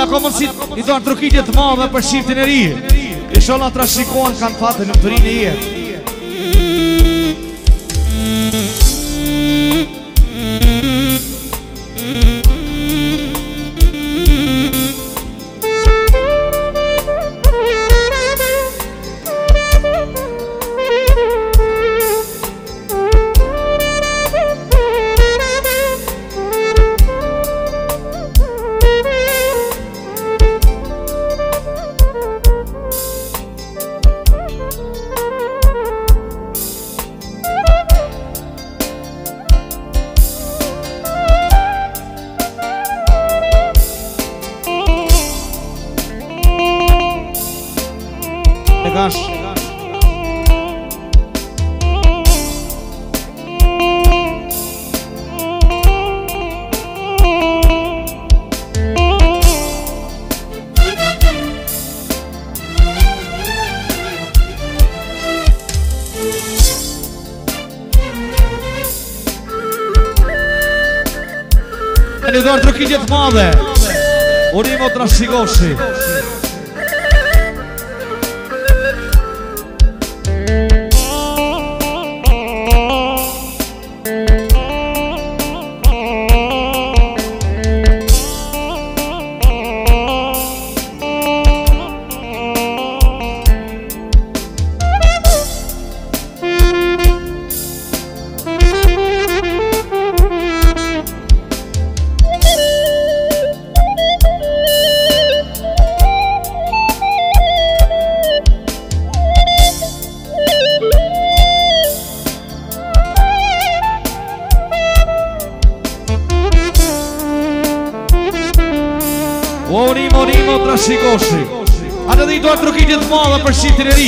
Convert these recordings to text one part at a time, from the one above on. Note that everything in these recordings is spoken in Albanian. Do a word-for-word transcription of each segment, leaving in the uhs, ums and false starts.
Ana ka mundësit i do në trukitje të madhe për shqiptin e ri. Inshallah të rashikohen kanë fatë në të rinë e jetë. Në dorë trukitje të madhe Urimo Trashikoshi. Urimo, Urimo Trashikoshi. A në dhe i dojnë trukitje të madhe për shqiptin e ri.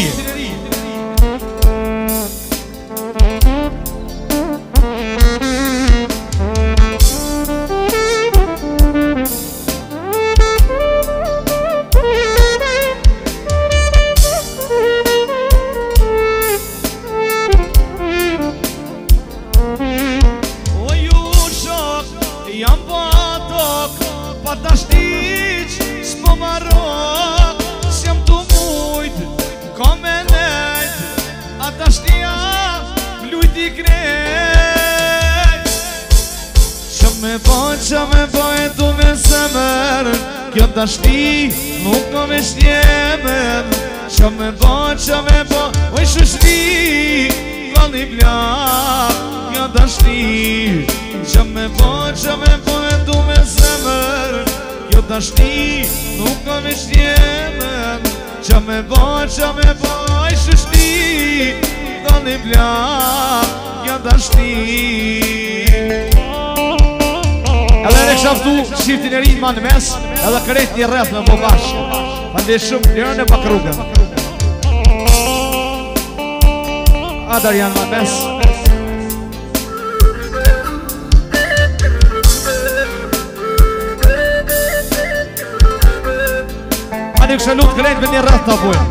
O ju shok, jam patok, patashtic, s'po marok, s'jam të mujt, ka me nejt, ata shtia, mlujt i krejt. Qa me boj, qa me boj, du me semer, kjo ta shti, nuk ka me shtjemen. Qa me boj, qa me boj, oj shushti, valli blak, kjo ta shti. Qa me boj, qa me boj, du me semer, kjo ta shti, nuk ka me shtjemen. Qa me boj, qa me boj, shushti, valli blak, kjo ta shti. Edhe e këshaftu shqiptin e rinë ma në mes, edhe kërejt një rreth me më bashkë. Fande shumë, njërën e pak rrugën. Adar janë ma në mes. A një kësha lutë kërejt me një rreth të apojnë.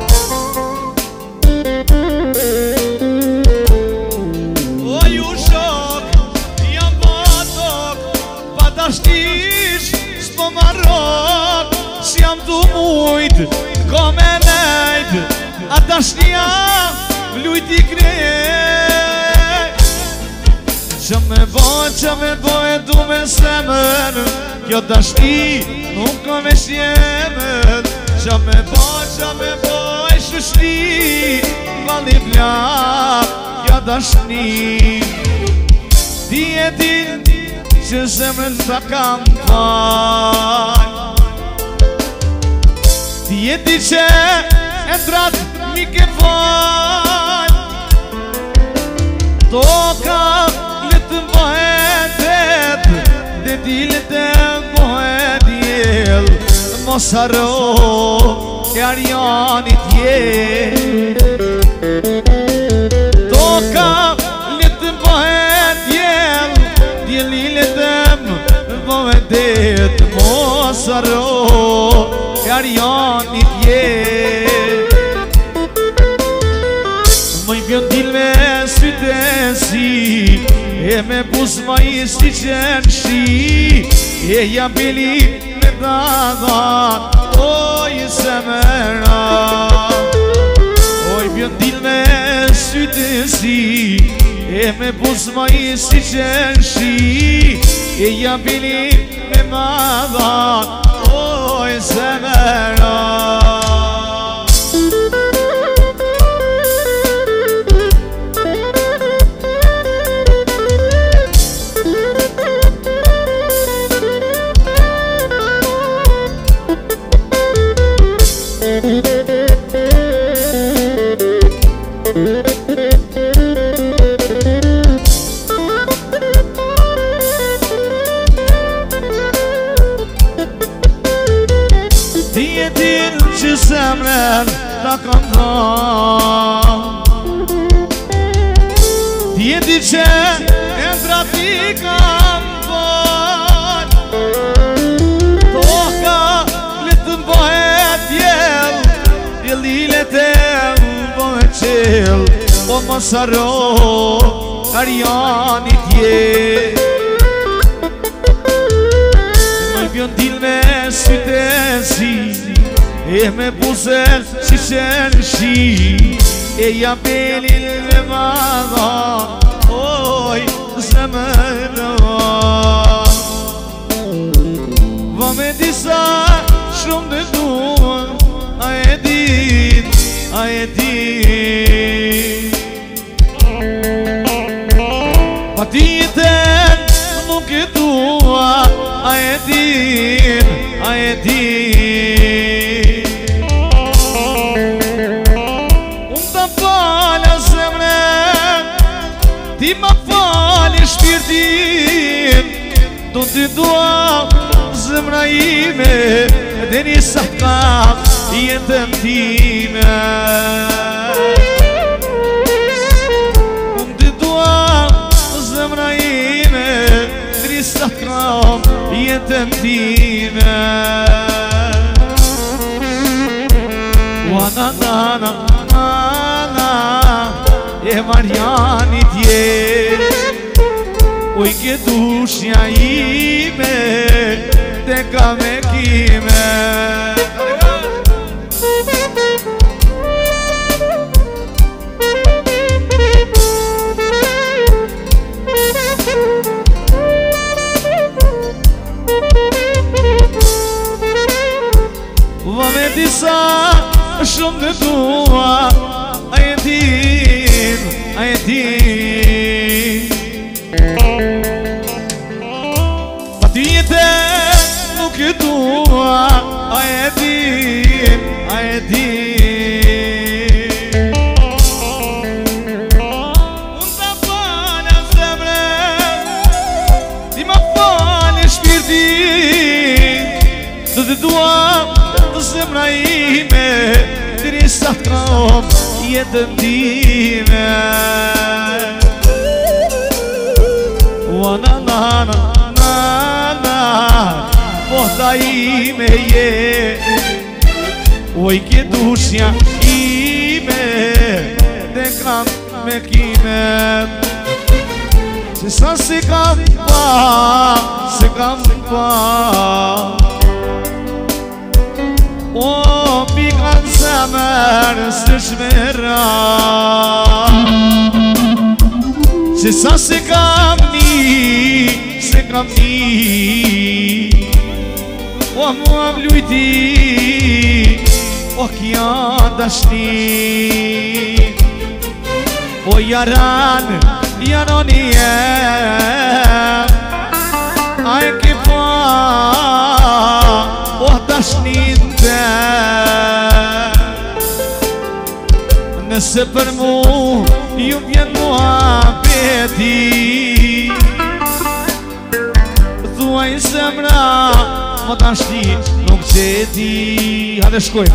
Shtish, s'po marrok, s'jam të mujt, ka me nejt, ata shtia, vlujt i krejt. Qa me boj, qa me boj, du me semen, kjo ta shti, nuk ka me shtjemen. Qa me boj, qa me boj, shushti, valli blak, kjo ta shti. Ti e din, që zemrën ta kam fal, ti e di që e drat mi ke fal. Toka le të bëhet dhe ti le të bëhet djel. Mos haro e Ariani tje. Toka le të bëhet djel, djeli vedet mos haro e Ariani tje. Më i bjën dil me sytë e si, e me buz ma i si qenë shi, e ja bili me dadan oj zemra. Oj bjondil me sytë si e me buzma i si qenshi e ja bili me madhan oj zemra. Zemrën ta kam dhënë Djeti që e ndrati kam bën Toka le të m'bëhet jell E lilet e m'bëhet qell Po mos harro karjani tje Më bjondil me sytë e si e me buzer si qenshi e ja belin me madhan oj zemra. Va me disa shumë dhe duan a e din, a e din pa tjetër nuk e dua a e din, a e din Ti ma fali shpirtin Do t'i dua zemra ime Dhe një sakam jetën time Unë t'i dua zemra ime Dhe një sakam jetën time Wa na na na na na E Marjani tje Oj ke dushja ime Te ka me kime Va me disa shumë dhe tua A e din, a e din Pa tjetër nuk e dua A e din, a e din Unë ta falja zemrën Ti ma falja shpirtin Do të dua zemra ime Diri sa t'kam jetën time Wa na na na na na Pohta ime je Oj ke dushja ime Dhe kam me kime Se sa se kam pa Se kam pa O pikan zemër së shmera Se sa se kam ni, se kam ni O mua mlujti, o kja dashni O jaran, janoni jem A e ke pa, o dashnin Nëse për mu ju vjen mua beti Thuaj zemra më tashti nuk qeti Hade shkoj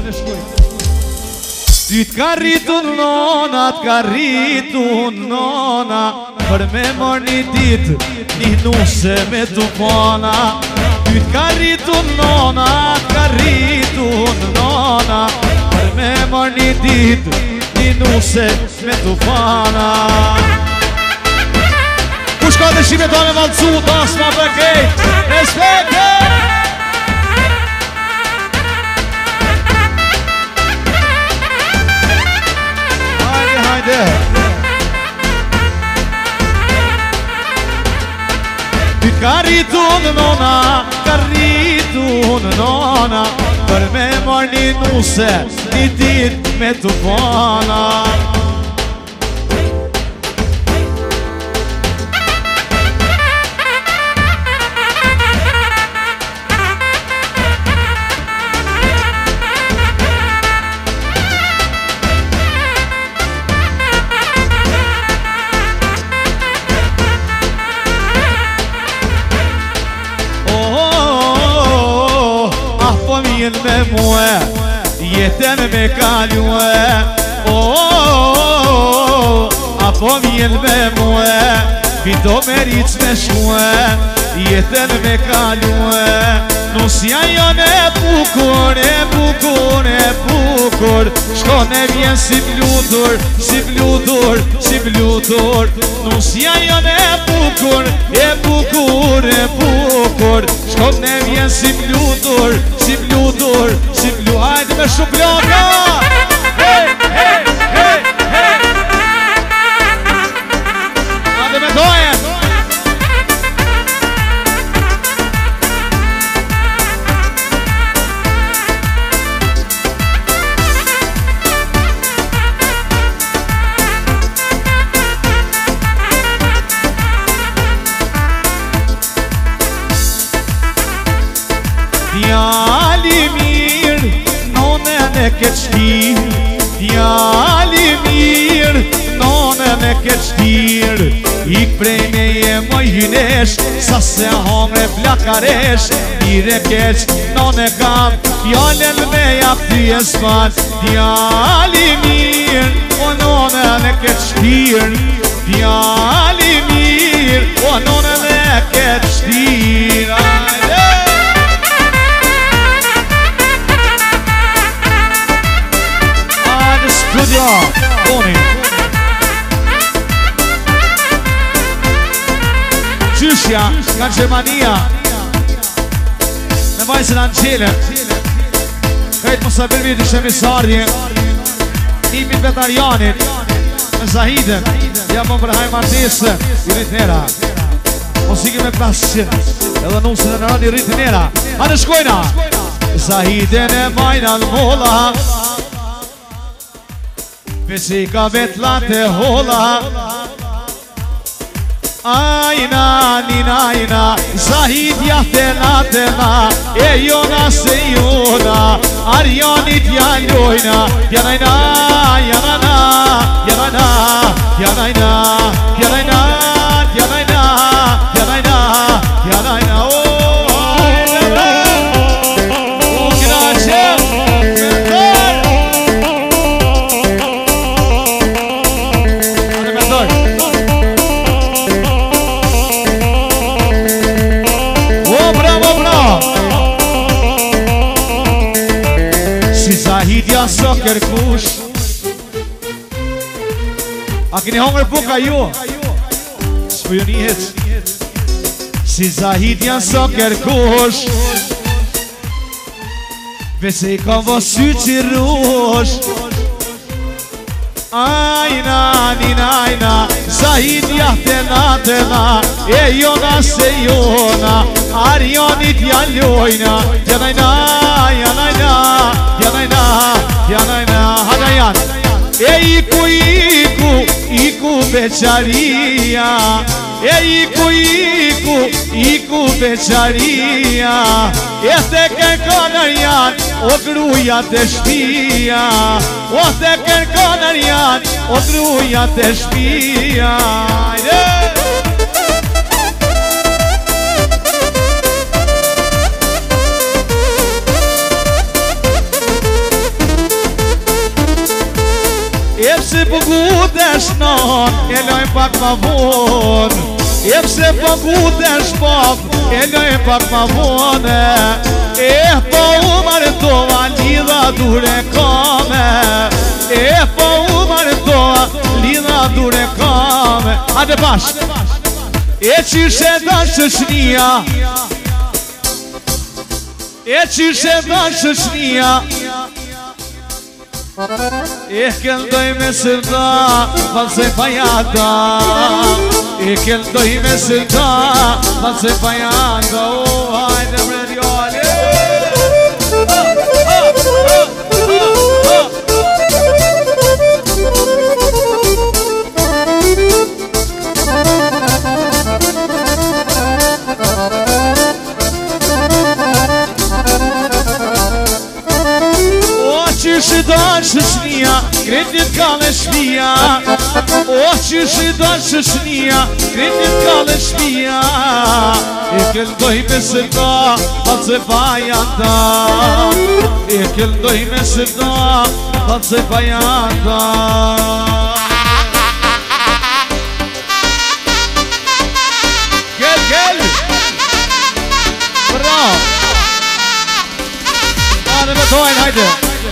Ty t'ka rritu nona, t'ka rritu nona Për me mor një dit, një nuse me tupona Ty t'ka rritu nona, t'ka rritu nona Për me mor një dit, një nuse me tupona Kush ka të shime ta me valcu, ta s'ma për kejt Respekt! Ka rritun nona, ka rritun nona Për me marrë një nuse, një dit me të pana me muë, jetën me kaluë oh, oh, oh, apo vjen me muë, vito me rritë me shmuë, jetën me kaluë Nusja janë e bukur, e bukur, e bukur Shkon e vjen si blutur, si blutur, si blutur Nusja janë e bukur, e bukur, e bukur Shkon e vjen si blutur, si blutur, si blutur Hajde me shuklaka! Hej, hej, hej, hej Hajde me dojen! Djali mirë, nonën e ke qtirë Djali mirë, nonën e ke qtirë Ik prej me je moj hynesh, sa se hongre plakaresh Mire keq, nonë e kam, fjallën me jak ty e spat Djali mirë, o nonën e ke qtirë Djali mirë, o nonën e ke qtirë Studio, Tony Gjyshja, nga Gjermania Me vajzën Angjele Kajtë Musabirvi të shemisarje Nimin Betarjanit Me Zahiden Ja më përhaj Martesë I Ritnera Musiki me klasë Edhe nusën e në rëndi Ritnera Hane shkojna Zahiden e majna l'mola Pesi ka vetlat e hola Ajna, nina, ajna Zahidja tela, tela E jona se jona Arjanit jallojna Janajna, janajna Janajna, janajna Janajna, janajna Janajna, janajna Oh, Zahidja së kërkush A keni hongër buka ju? Së ju njët Si Zahidja së kërkush Vese i kam vësy që rush Ajna, nina, ajna Zahidja tela, tela E jona se jona Arjanit jallojna Janajna, janajna Janajna, janajna Hadajan E iku, iku Iku beqaria E iku, iku Iku beqaria E te kërkonër janë O gruja të shpia O te kërkonër janë O gruja të shpia Epse po gutesh non, e loj pak ma von Epse po gutesh pop, e loj pak ma von E po u martoa, lidha dure kame E po u martoa, lidha dure kame Hajde bashk E qyshe da shëshnia E qyshe da shëshnia E këndoj me sërda, false pajata E këndoj me sëta, ma se pa janë da o, hajde bre djali. Qysh do shëshnia, kretit kale shpia. O qysh do shëshnia, kretit kale shpia. E këndoj me sëta, pa se pa janda. E këndoj me sëta, pa se pa janda. Gel, gel! Bravo! Hajde me tojnë, hajde!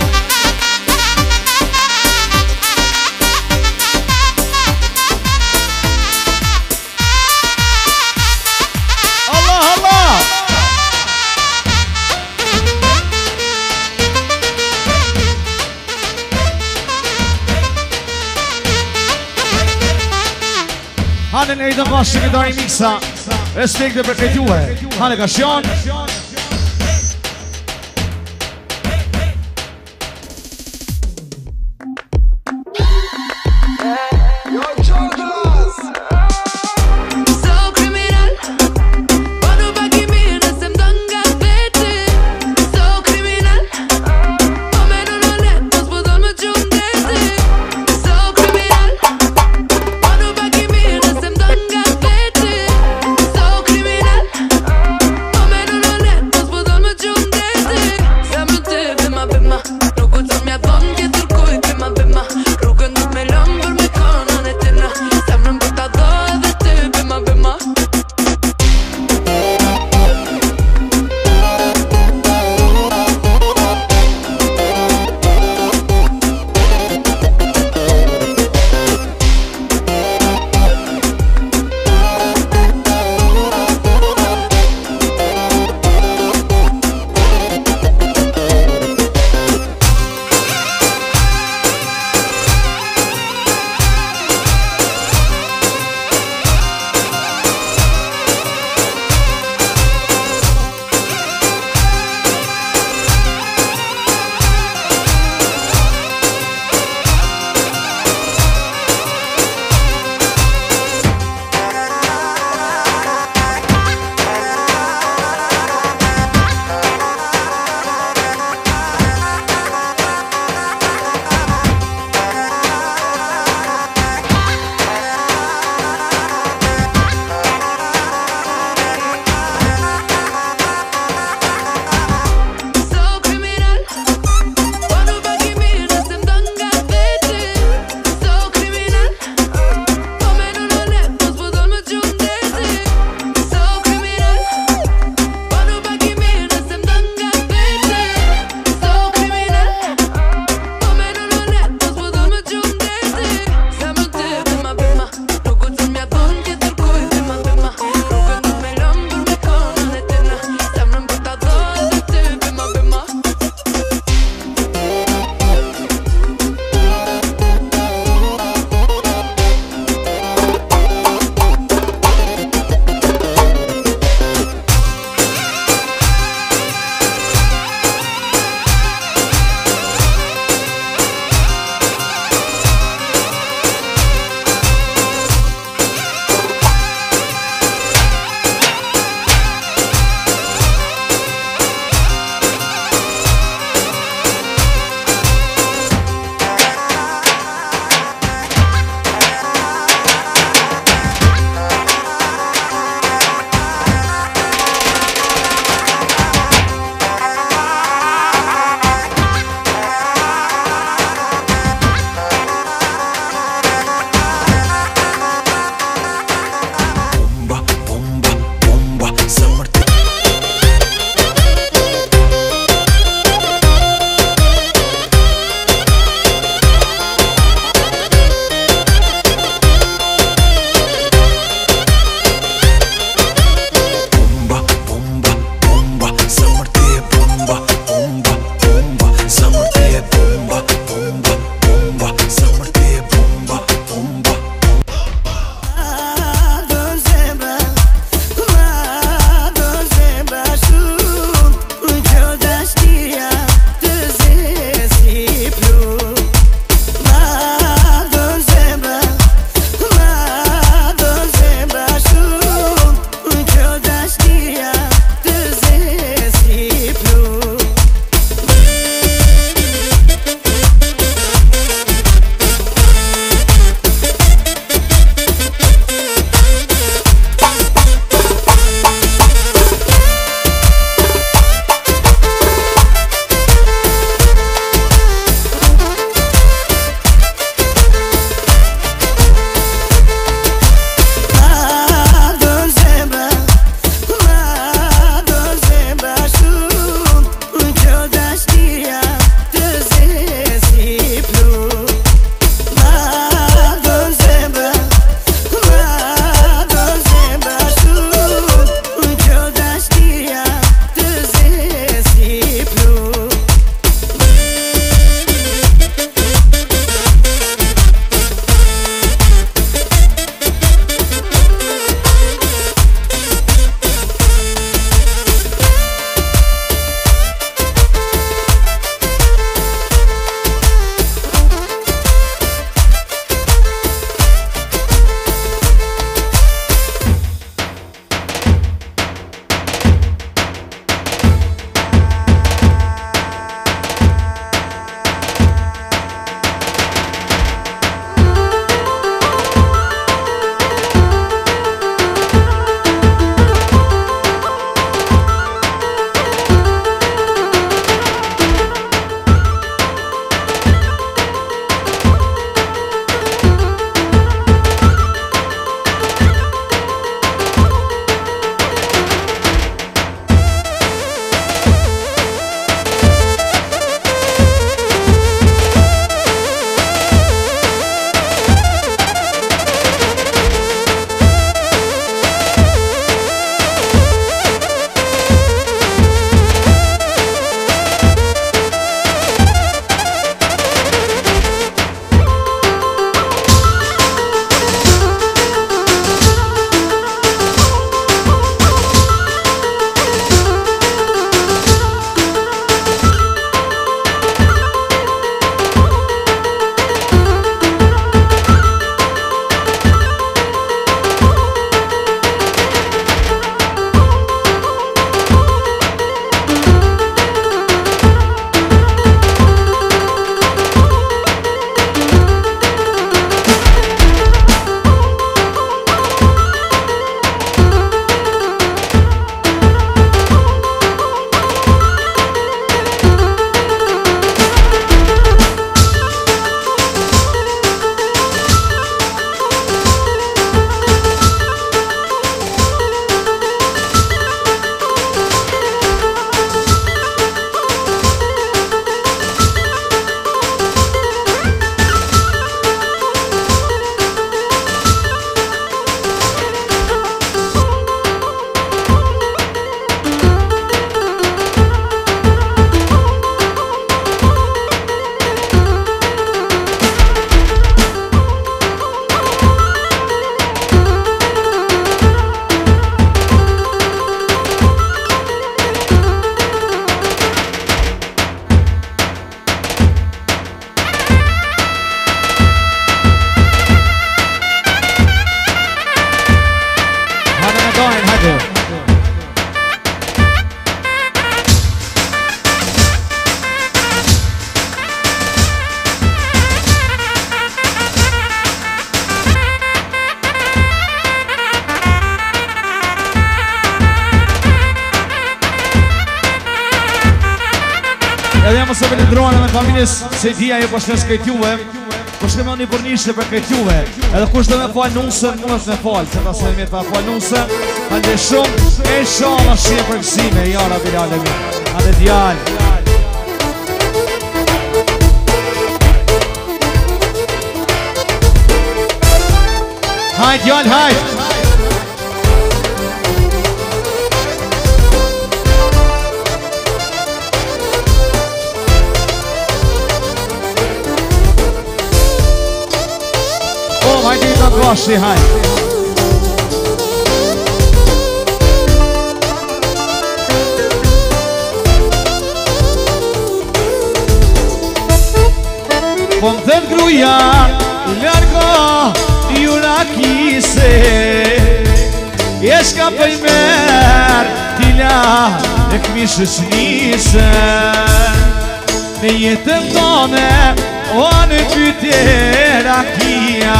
Hane në i të bashkë që dari miksa. Respekte për këtë juhe. Hane ka shion. Criminal, se me lindrona me familjes se dia jo po shnes kajt juve. Po shkemoni për nishte për kajt juve. Edhe kush do me fal nusën, mund të me fal, se ta se mirë pa fal nusën. Ande shumë e shola shie për gëzime, ja Rabbil Alamin. Ande djal. Hajt djal, hajt. Hajde i të ngashti, hajde. Po më thënë gruja, largo, jura kise, jeshka për i merë, tila e këmishës njëse. Me jetën tone, o në pytjera kia,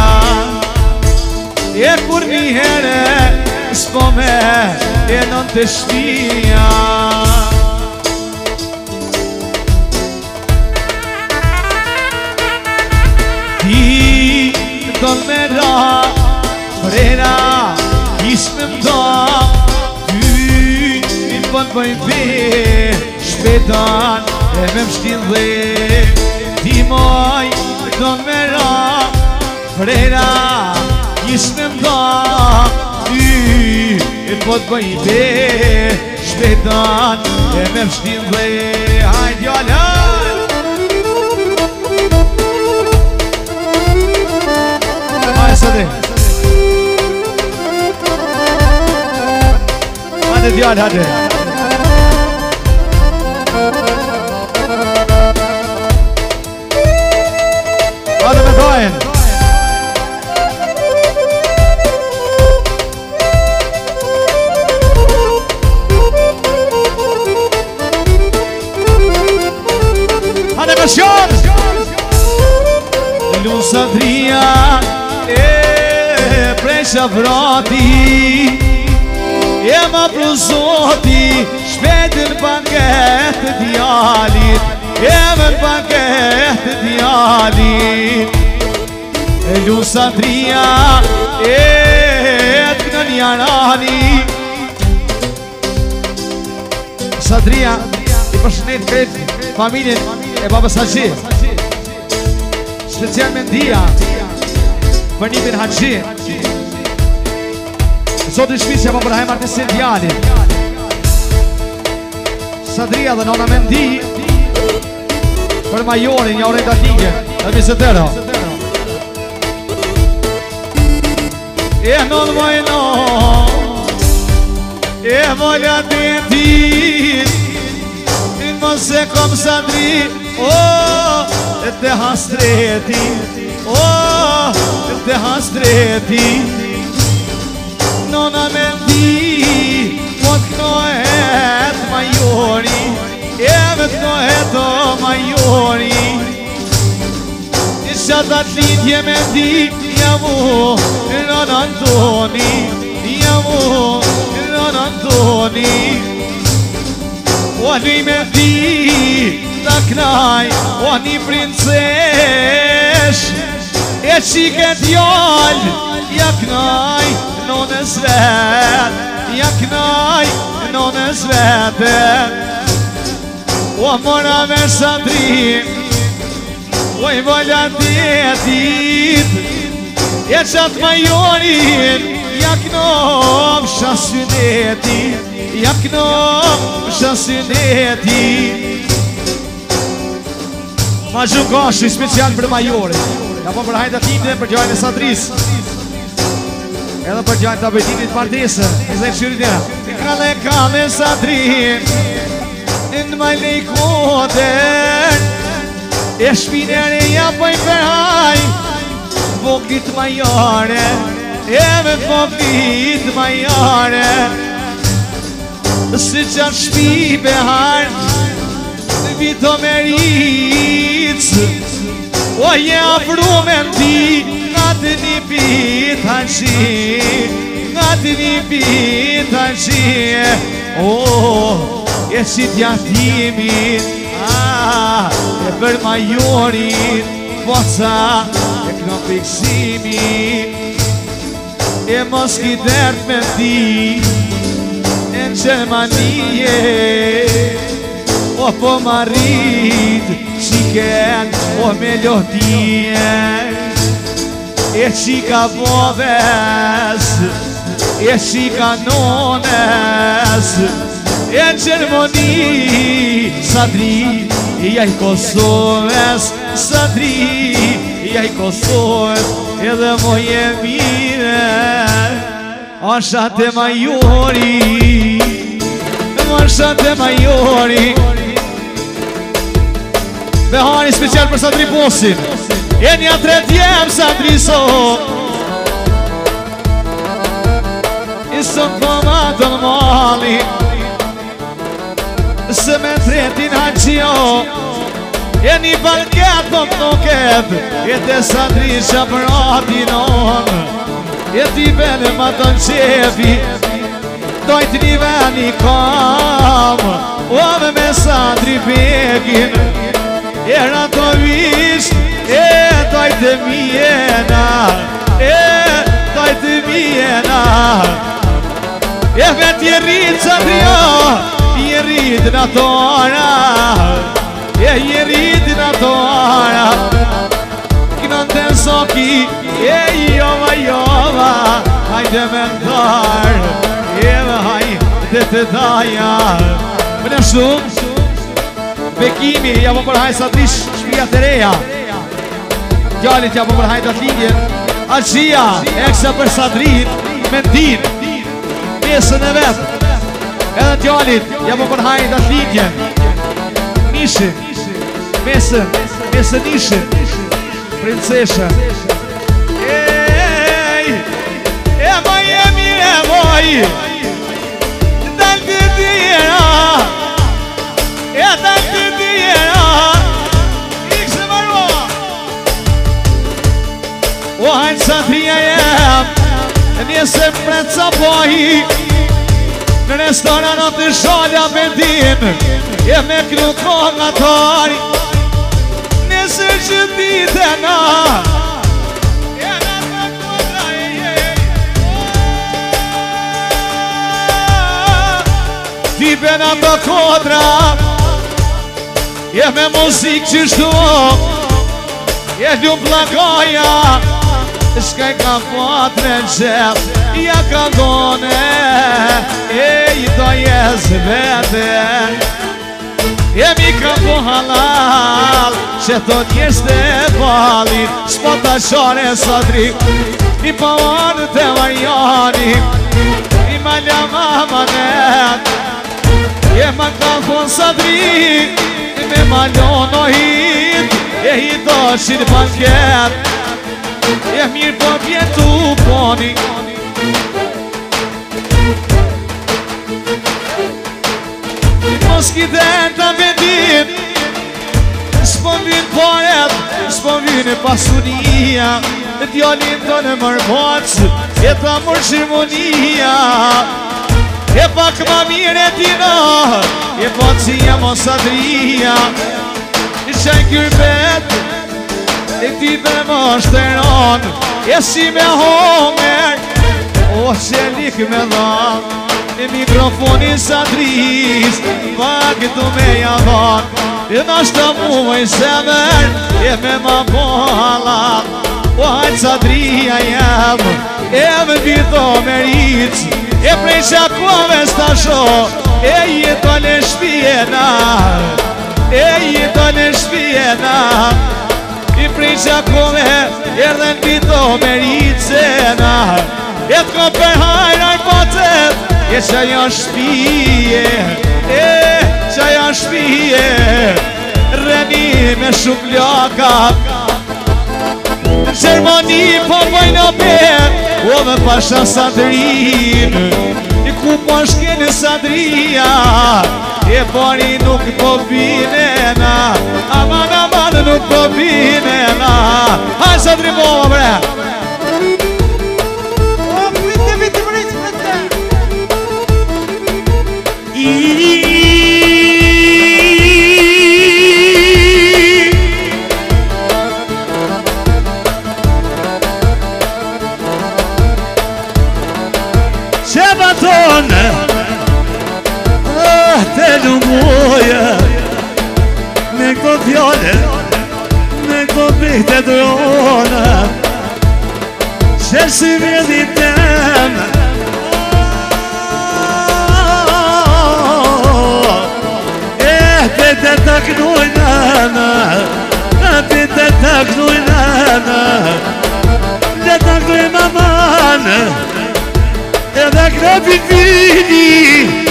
e kur një herë s'po me e nën të shpia. Ti do me ra, frera, ishë me mda, ty i pën bëjnë be, shpetan e me mshtin dhe. Ti moj do me ra, frera, ishë me mda, ty i pën bëjnë be, shpetan e me mshtin dhe. Hajde jala! Hajde djallë, hajde. Hajde me dojnë. Hajde me shkon. Lusa dria e presha vrati, e ma pluzoti shpetën banket të djallit, e me banket të djallit. E lusa dria e të në njarani. Sadria i përshënet kretë familjen e babës Haxhi, special me ndia për një bin Haxhi. Zotë i shpisja po përhajem artisin djallit. Sadria dhe nona me ndi për majorin, një orej datike dhe visetero. E non vojno, e volja të jetit, në mëse kom Sadri, o, e të hastreti, o, e të hastreti. Nona me ndi, po të knohet majori, e me të knohet o majori. Isha të atë lindje me ndi, jamu nën Antoni, jamu nën Antoni. O një me ndi, të knaj, o një princesh, e qike djallë, ja knaj, nonës vet, ja knaj, nonës vete. O mora me Sadri, o i volja djetit, e qatë majorin, ja knov shasuneti, ja knov shasuneti. Ma gjukashi special për majorin, ja po për hajtë atin dhe për gjajnë e Sadris, edhe për gjajnë të abetinit martesë, e zë qyri tjera. Kale kale Sadrin, në majle i koder, e shpiner e ja poj përhaj, voklit majare, e me voklit majare. Si qatë shpi behar, në vito me rritës, o je afru me ndi, nga të një pit Haxhi, nga të një pit Haxhi. O, e si t'jatimin, a, e për majorin Boca e këno fiksimi e mos ki dert me ti e në Gjermanie o po marit qiken o melodie e qika boves e qika nones e në Gjermani Sadri i aj Kosovës Sadri i aj Kosovës edhe moje mire Ashat e majori Ashat e majori Behani special për Sadri Bosin e një tret jem Sadri so i sot po ma të në mali se me tretin haqio e një balket po më nuket e te Sadri që pratinon e ti bene ma të në qefi dojt një veni kam o me me Sadri Begin e rato vish e dojt e mjena e dojt e mjena e vet i rritë Sadrio i rritë në tora e i rritë në tora kënë të soki e jova jova hajde me ndarë e me hajde të daja më në shumë Bekimi ja po përhaj Sadrish shpia të reja Gjallit ja po përhaj të atlingin Arqia ekse për Sadrin me ndin mesën e vetë edhe Gjallit ja po përhaj të atlingin Nishin mesën mesën nishin princesha ej e maj e mire moj dal të tjera e dal të tjera ikse marua o hajnë Sadria jem njëse preca pohi në restoranat të shalja vendin e me kru kongatari nëse që dite na e na të kodra e ti bena të kodra e me muzik që shtu e ljum plakaja shkaj ka patre në qep ja ka gone e i do jes vete e mi ka po halal që to njës të palin s'po ta shore Sadri i pa anë të Marjani i malja mamanet e ma ka po Sadri me maljon o hit e i do shir banket e mirë po vjetu poni mos ki den të vendin s'po vin paret s'po vin e pasunia e djallin të në mërboc e ta mërë shimonia e pak ma mire tina e po cija mo Sadria e qaj kyrbet e ti për më shteron e si me honger o që lik me dhan e mikrofoni Sadris pak tu me javon e nashtë mu më i sever e me ma po halat o hajtë Sadria jem e me vito me ric e prej qakove stasho e jeto në shpjena e jeto në shpjena i prej qakove erdhe në vito me ricena e t'ko përhajraj potet e qa janë shpije e qa janë shpije reni me shumë loka në Gjermani po vojnë opet o me pasha Sadrin i ku po shkene Sadria e bari nuk po binena aman aman nuk po binena hajë Sadri bova bre o vite vite vite vite i lungoje me këto fjale, me këto bihte drone, që si vjedi tem. Eh, pete të knuj nëna, pete të knuj nëna, le të knuj maman, edhe krepi vini.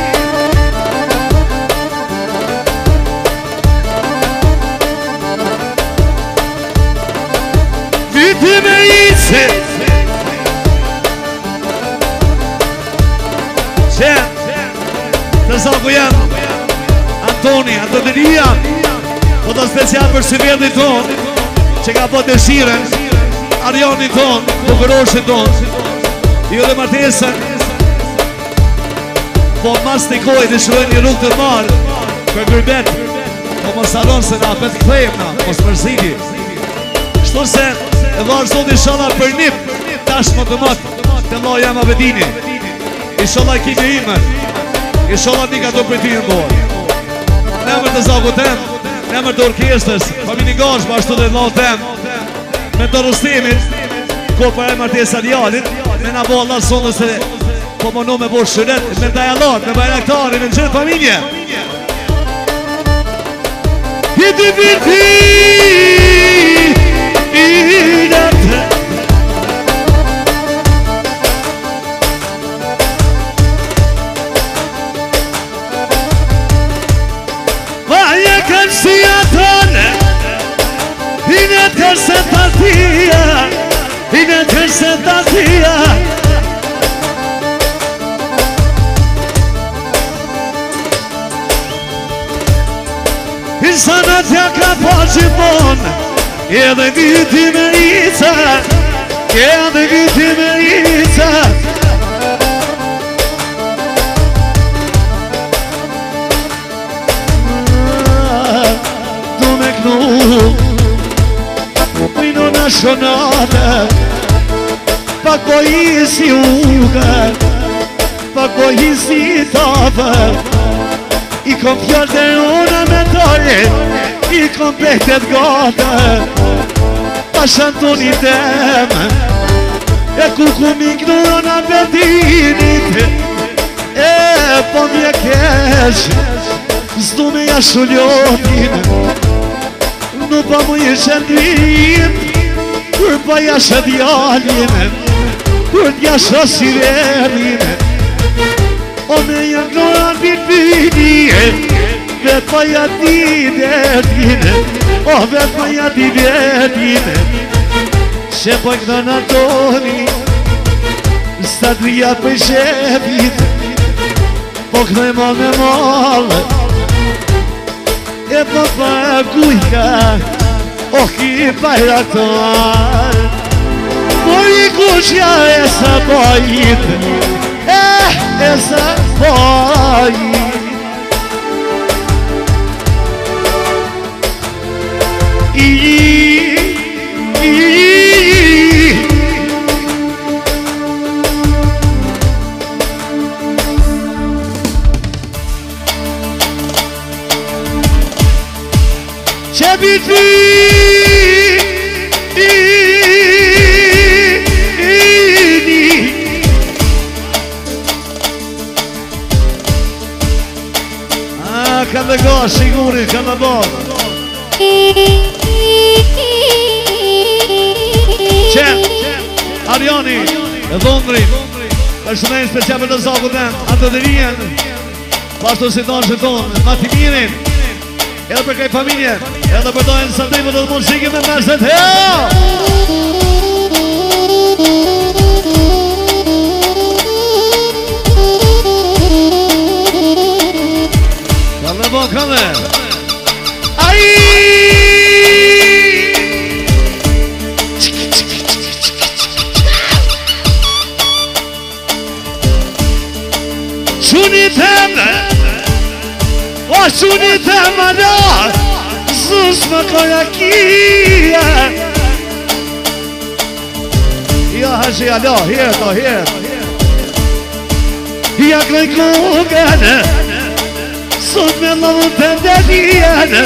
Viti me ice Që të zaku jam Antoni, Antonia Po të special për si vjetin ton Që ka po të shiren Arjoni ton, bukuroshin ton Jo dhe martesën Po mas të koj dhe shërojnë një rrug të marë Për gërbet Po mos aron se na apet këthejmë na Mos mërzini Shtu se e varë zot i shala për nip Tash më të matë Të la jam avedini I shala i kimi ime I shala nika do për ti në bërë Në emër të zaku tem Në emër të orkestës Familji Gazh bashtu dhe lau tem Me të rustimit Ko për e martesa djallit Me nga bo Allah sonë se Po më në me bo shëret Me dajalat, me bajraktari, me në gjithë familje Viti viti Vaje kanë si atone Hine tërse të tia Hine tërse të tia Insanat ja ka po gjithmon Edhe viti me ica Edhe viti me ica Du me knu Mino në shonate Pak po isi uke Pak po isi tafe I kom fjallë dhe una me dore I kom behtet gate Pa shantoni tem E ku ku mi knurën a betinit E po mje kesh Zdu me jashullotin Nuk pa mu i shëndin Kur pa jashe djallin Kur t'jashe sirenin O me janë knurën bitbini Vet pa jati detine O vet pa jati detine Që po këto në toni Sta të rria për shepit Po këto e mal me mal E po pa kujka O ki bajraktar Por i kushja e sa bajit Eh, e sa bajit Që biti A, kanë dhe ga, sigurit, kanë dhe ba Arjoni, e Dhondri është në special për të zaku tem Ato dhe rijen Pashtu si tonë që tonë Matimirin Edhe për kaj familje Edhe për dojnë së ndaj për të të muzikë me meset Heo! Kalle bo, kalle Ai! Shuni teme O shuni teme da Zus më koja kia Ja hashi alo, here to here Ja kloj kukën sot me lovën të ndërdijen.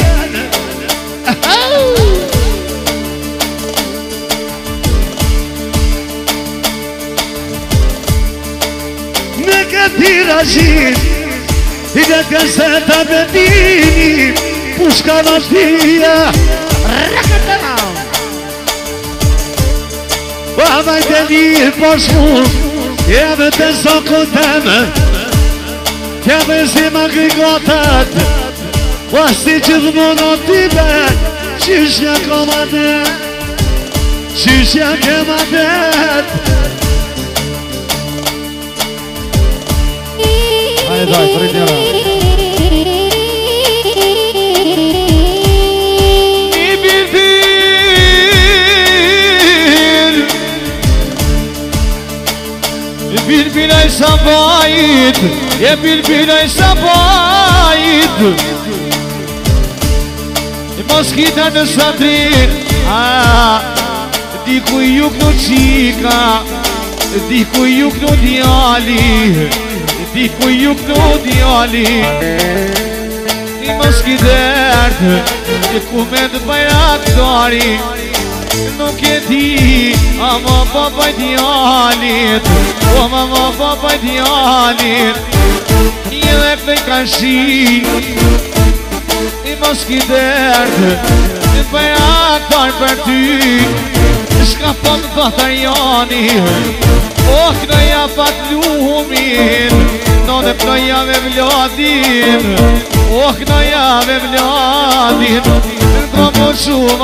Me këtë tirajin I në këseta me dini Pushka në shtia Rakëtëram Pa vajte një poshmu Jeve të zoko teme Jeve zima grigotat Wasti gjithë mëno tibe Qyshja komadet Qyshja kemadet Hajde daj, për i njëra I bilbil I bilbilaj sa bajit E bilbilaj sa bajit I moskita në satrin Dikuj juk në qika Dikuj juk në djali Dikuj juk në djali I moskitert I kumet bajraktari Nuk e di Ama babaj djalit O mama babaj djalit Një dhe këtëj kashi I moskitert I bajraktar për ty Shka po të bëtër jani Oh, kënoja pat lumin Në dhe kënoja me vladin Oh, kënoja me vladin Në të më shumë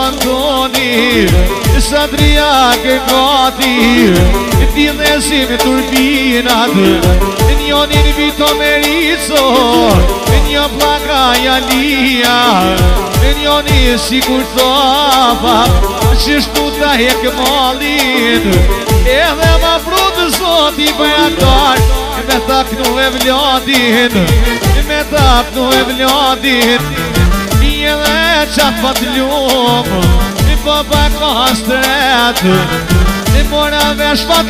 Antoni Sadria ke gati Ti dhe si me turbinat Njonin vito merico Njo plaka jalia Njoni si kur thopa Qështu ta hek malin Edhe ma frutë zoti bëjaktar Me taknu e vladin Me taknu e vladin Një dhe qatë pat lumë I baba ka stret I mora vesh pat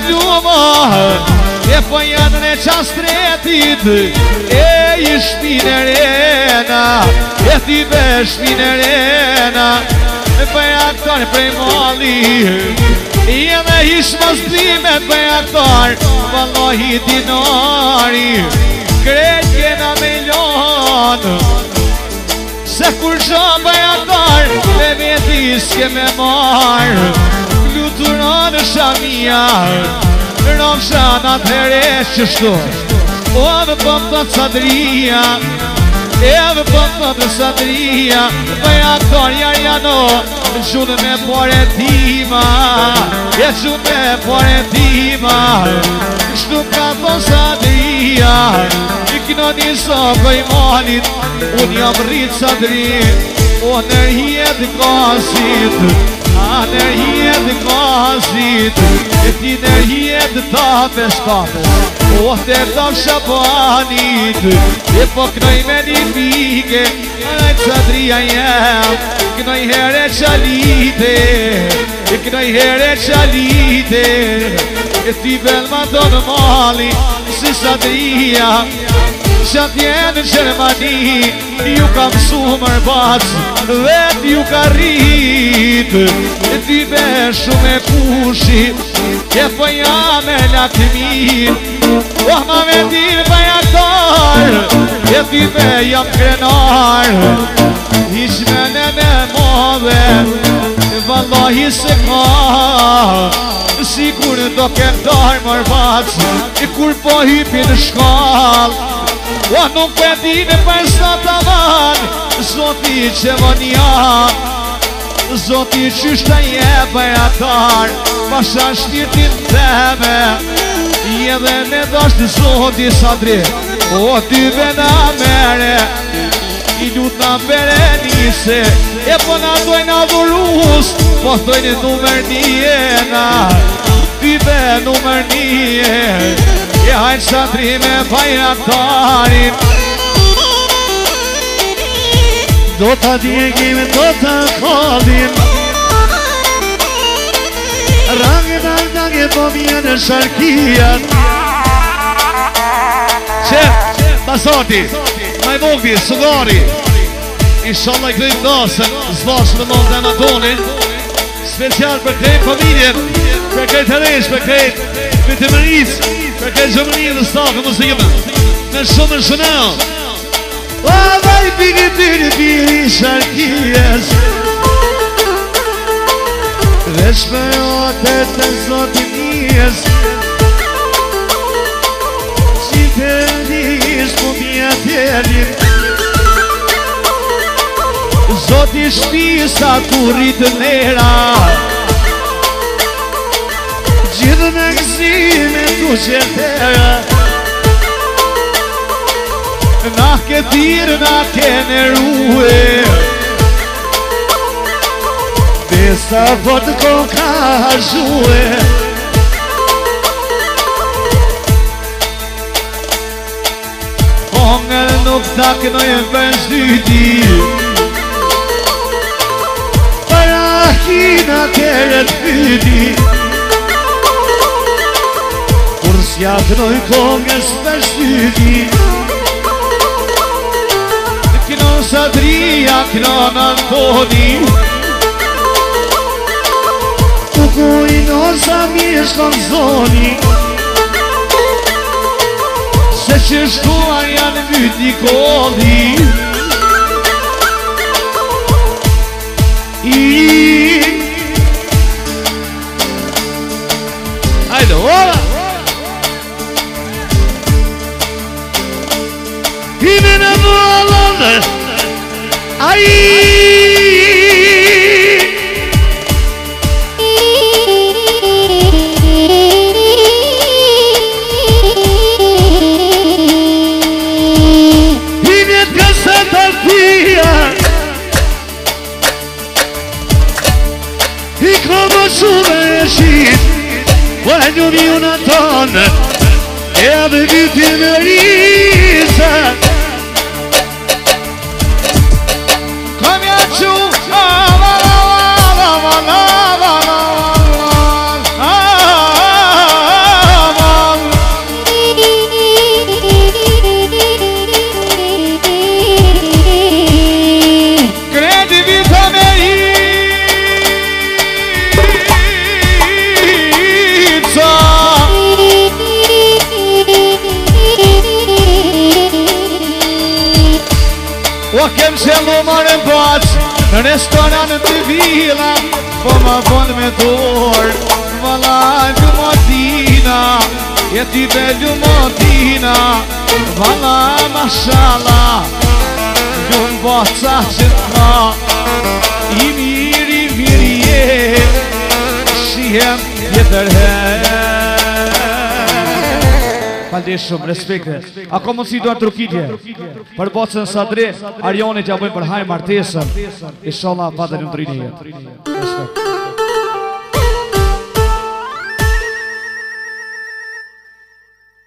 lumë E po janë në qastretit E i shpine rena E ti be shpine rena E bëjaktar prej mali I edhe ish mos dhimet bëjaktar Vallahi dinari Krejt kena milion Se kur qa bëjaktar Me vetis ke me mar Fluturon shamia Rom shana të resh qështu O dhe pëm të sadria E dhe pëm të të sadria Bëjaktar jarjano Gjunë me pore tima E gjunë me pore tima Shtu ka thon sadria I kino një sokoj malit Unë jam rritë sadrit O nërhiet gasit A nërhiet gasit E ti nërhiet tape shkapes O të taf shabanit E po knoj me një pike E sadria jem Knoj here qalite E knoj here qalite E ti belma do në mali Si sadria Qatë jenë në Gjermani Ju ka mësu mërbac Vet ju ka rrit E ti be shumë e kushit E po jam e lakmin Oh ma me dir bëjaktar E ti be jam krenar Ishmene me modhe Vallahi se ka Sigur do këndar mërbac E kur po hypin shkall O nuk e dine për sot avan Zoti që vonja Zoti qyshta je bëjatar Pasha shtirtin teme Edhe ne dasht zoti sadri O ty vena mere I lut na berenise E po na dojna dhurus Po thojnë numër njena Ty be numër nije E hajnë sadri me bajraktarin Do t'a djegim, do t'a kodin Rangë dal dage po vjen në sharkiat Qef, basoti Ma i vogli, Sugari. Inshallah i krejt nasën, zbashë me mund dhe Anatoni. Special për krejt familjen, për krejt heresh, për krejt vitimëris, për krejt gjëmëri dhe stafë muzikëme. Në shumë në shënel. O, vaj bini bini bini sharkijes, veç për jotet të zotin njës, si të njës po mja tjelim, zoti shpisa ku rritë nera, gjithë në gëzime tu qëtera, na ke tirë, na ke në ruhe, besa po të koka zhue. Hongër nuk taknoj për shtyti, para hina kërët pyti, kur s'jaknoj kongës për shtyti, Knon Sadria, knon Antoni, u kujno sa mish konzoni, se që shtuar janë myti kodhi. I Ajde, ora! Hine në vëllëve, ai hine të kësët të fia, i këmë shumë e shqit, po e një mjuna tonë, e dhe vitin e risa. O kem qëllu marë në baqë, në restoran të vila, po më vonë me dorë, vala Gjumotina, jeti be Gjumotina, vala mashallah, gjumë boca që t'ka, i miri miri je, shihem jetër he. Falde shumë, respekte. Ako mundësi do trukitje për bocën Sadri, Arionit ja bëjmë për hajë martesën. Inshallah, pa të një të rinje. Respekt.